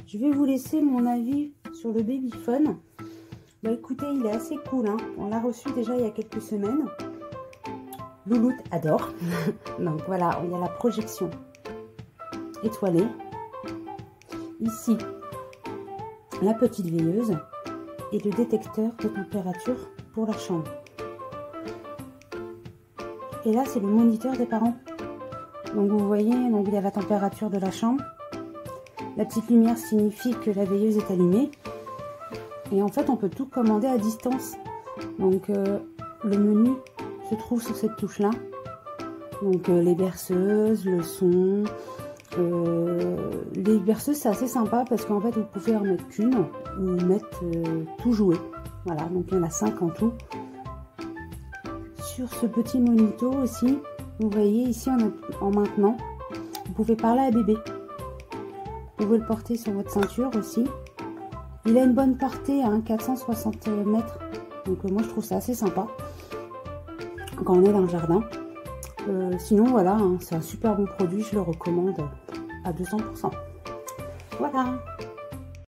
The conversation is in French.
Je vais vous laisser mon avis sur le Babyphone. Bah écoutez, il est assez cool, hein. On l'a reçu déjà il y a quelques semaines. Louloute adore. Donc voilà, il y a la projection étoilée. Ici, la petite veilleuse et le détecteur de température pour la chambre. Et là, c'est le moniteur des parents. Donc vous voyez, donc il y a la température de la chambre. La petite lumière signifie que la veilleuse est allumée. Et en fait, on peut tout commander à distance. Donc le menu se trouve sur cette touche-là. Donc les berceuses, le son. Les berceuses, c'est assez sympa parce qu'en fait, vous pouvez en mettre qu'une ou mettre tout jouer. Voilà, donc il y en a 5 en tout. Sur ce petit monito aussi, vous voyez ici en maintenant, vous pouvez parler à bébé. Vous pouvez le porter sur votre ceinture aussi. Il a une bonne portée, hein, 460 mètres. Donc moi je trouve ça assez sympa quand on est dans le jardin. Sinon voilà, hein, c'est un super bon produit, je le recommande à 200%. Voilà.